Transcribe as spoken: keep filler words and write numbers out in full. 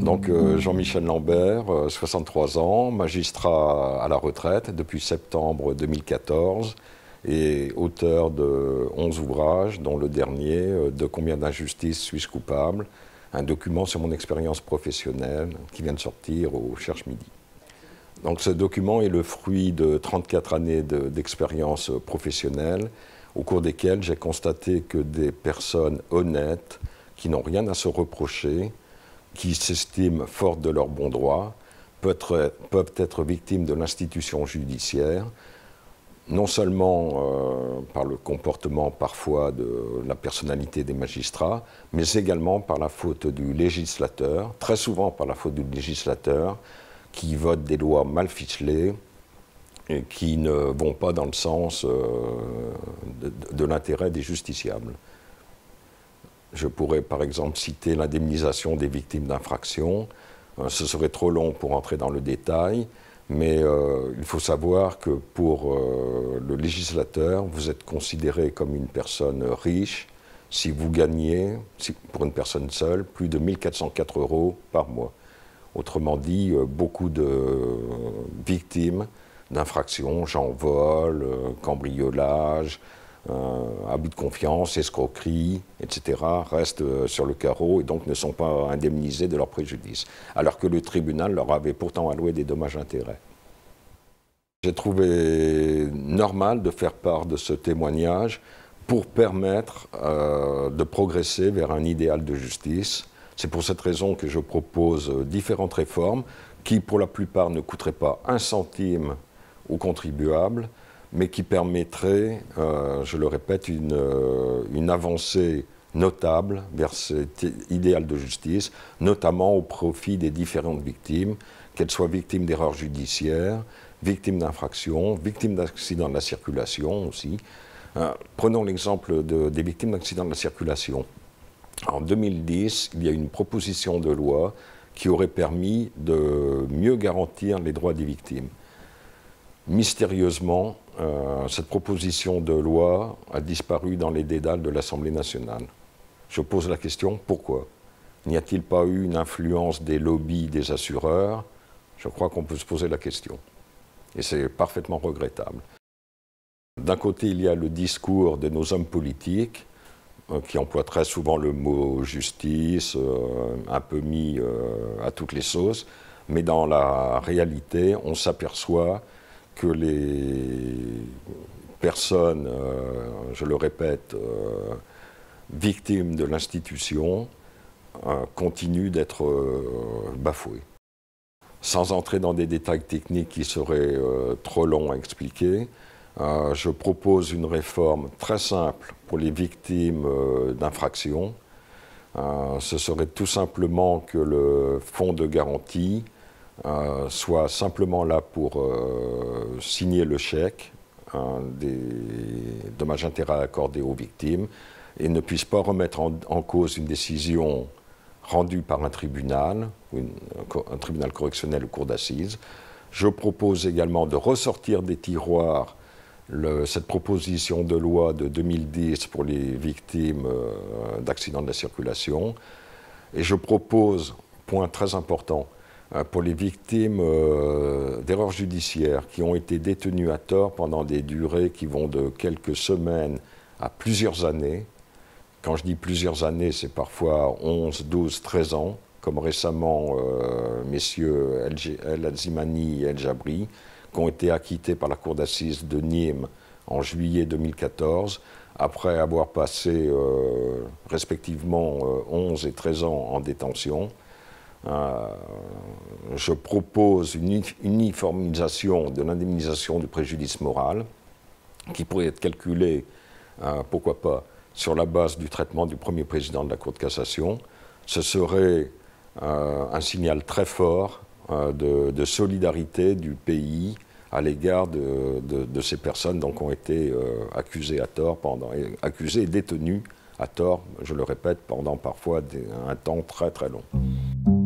Donc euh, Jean-Michel Lambert, euh, soixante-trois ans, magistrat à la retraite depuis septembre deux mille quatorze et auteur de onze ouvrages, dont le dernier, euh, De combien d'injustices suis-je coupable, un document sur mon expérience professionnelle qui vient de sortir au Cherche Midi. Donc ce document est le fruit de trente-quatre années d'expérience de, professionnelle au cours desquelles j'ai constaté que des personnes honnêtes qui n'ont rien à se reprocher, qui s'estiment fortes de leurs bons droits, peuvent être, peuvent être victimes de l'institution judiciaire, non seulement euh, par le comportement parfois de la personnalité des magistrats, mais également par la faute du législateur, très souvent par la faute du législateur, qui vote des lois mal ficelées et qui ne vont pas dans le sens euh, de, de l'intérêt des justiciables. Je pourrais par exemple citer l'indemnisation des victimes d'infractions. Euh, ce serait trop long pour entrer dans le détail, mais euh, il faut savoir que pour euh, le législateur, vous êtes considéré comme une personne riche si vous gagnez, si, pour une personne seule, plus de mille quatre cent quatre euros par mois. Autrement dit, euh, beaucoup de euh, victimes d'infractions, genre vol, euh, cambriolage, Euh, abus de confiance, escroquerie, et cetera, restent euh, sur le carreau et donc ne sont pas indemnisés de leurs préjudices, alors que le tribunal leur avait pourtant alloué des dommages-intérêts. J'ai trouvé normal de faire part de ce témoignage pour permettre euh, de progresser vers un idéal de justice. C'est pour cette raison que je propose différentes réformes qui, pour la plupart, ne coûteraient pas un centime aux contribuables, mais qui permettrait, euh, je le répète, une, euh, une avancée notable vers cet idéal de justice, notamment au profit des différentes victimes, qu'elles soient victimes d'erreurs judiciaires, victimes d'infractions, victimes d'accidents de la circulation aussi. Euh, prenons l'exemple de, des victimes d'accidents de la circulation. En deux mille dix, il y a une proposition de loi qui aurait permis de mieux garantir les droits des victimes. Mystérieusement, euh, cette proposition de loi a disparu dans les dédales de l'Assemblée nationale. Je pose la question, pourquoi? N'y a-t-il pas eu une influence des lobbies des assureurs? Je crois qu'on peut se poser la question. Et c'est parfaitement regrettable. D'un côté, il y a le discours de nos hommes politiques, euh, qui emploient très souvent le mot justice, euh, un peu mis euh, à toutes les sauces, mais dans la réalité, on s'aperçoit que les personnes, euh, je le répète, euh, victimes de l'institution, euh, continuent d'être euh, bafouées. Sans entrer dans des détails techniques qui seraient euh, trop longs à expliquer, euh, je propose une réforme très simple pour les victimes euh, d'infractions. Euh, ce serait tout simplement que le fonds de garantie Euh, soit simplement là pour euh, signer le chèque hein, des dommages-intérêts accordés aux victimes et ne puisse pas remettre en, en cause une décision rendue par un tribunal, une, un tribunal correctionnel ou cour d'assises. Je propose également de ressortir des tiroirs le, cette proposition de loi de deux mille dix pour les victimes euh, d'accidents de la circulation. Et je propose, point très important, pour les victimes euh, d'erreurs judiciaires qui ont été détenues à tort pendant des durées qui vont de quelques semaines à plusieurs années. Quand je dis plusieurs années, c'est parfois onze, douze, treize ans, comme récemment euh, messieurs El Azimani et El Jabri, qui ont été acquittés par la cour d'assises de Nîmes en juillet deux mille quatorze, après avoir passé euh, respectivement euh, onze et treize ans en détention. Euh, je propose une uniformisation de l'indemnisation du préjudice moral qui pourrait être calculée, euh, pourquoi pas, sur la base du traitement du premier président de la Cour de cassation. Ce serait euh, un signal très fort euh, de, de solidarité du pays à l'égard de, de, de ces personnes donc, qui ont été euh, accusées à tort, pendant, accusées et détenues à tort, je le répète, pendant parfois des, un temps très très long.